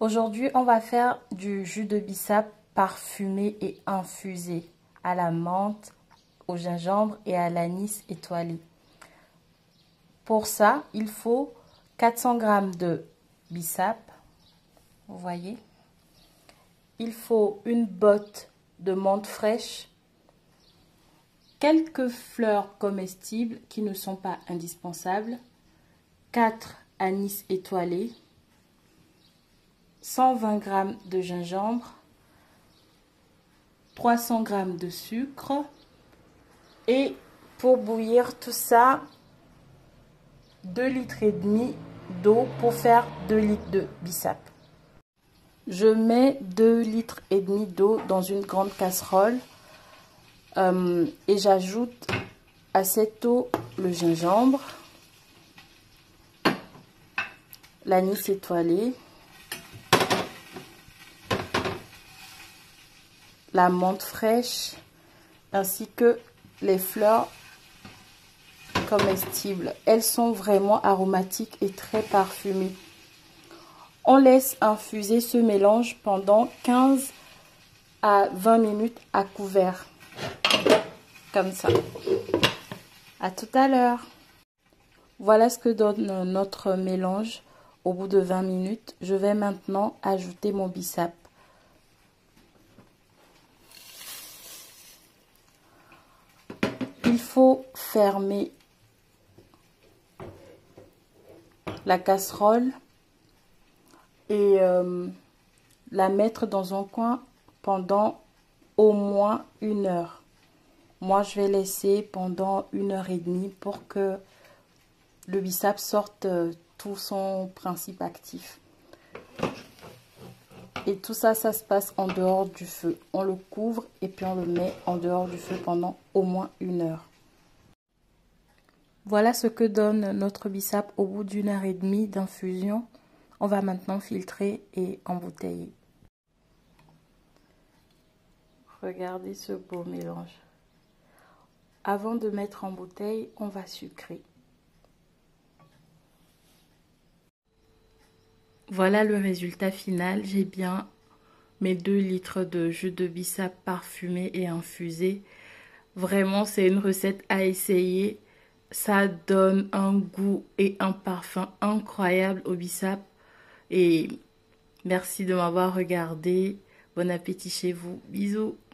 Aujourd'hui, on va faire du jus de bissap parfumé et infusé à la menthe, au gingembre et à l'anis étoilé. Pour ça, il faut 400 g de bissap, vous voyez. Il faut une botte de menthe fraîche, quelques fleurs comestibles qui ne sont pas indispensables, 4 anis étoilés, 120 g de gingembre, 300 g de sucre et pour bouillir tout ça, 2,5 litres d'eau pour faire 2 litres de bissap. Je mets 2,5 litres d'eau dans une grande casserole et j'ajoute à cette eau le gingembre, l'anis étoilé, la menthe fraîche ainsi que les fleurs comestibles. Elles sont vraiment aromatiques et très parfumées. On laisse infuser ce mélange pendant 15 à 20 minutes à couvert. Comme ça. À tout à l'heure. Voilà ce que donne notre mélange au bout de 20 minutes. Je vais maintenant ajouter mon bissap. Il faut fermer la casserole et la mettre dans un coin pendant au moins 1 heure. Moi, je vais laisser pendant 1h30 pour que le bissap sorte tout son principe actif. Et tout ça, ça se passe en dehors du feu. On le couvre et puis on le met en dehors du feu pendant au moins 1 heure. Voilà ce que donne notre bissap au bout d'1h30 d'infusion. On va maintenant filtrer et embouteiller. Regardez ce beau mélange. Avant de mettre en bouteille, on va sucrer. Voilà le résultat final. J'ai bien mes 2 litres de jus de bissap parfumé et infusé. Vraiment, c'est une recette à essayer. Ça donne un goût et un parfum incroyable au bissap. Et merci de m'avoir regardé. Bon appétit chez vous. Bisous.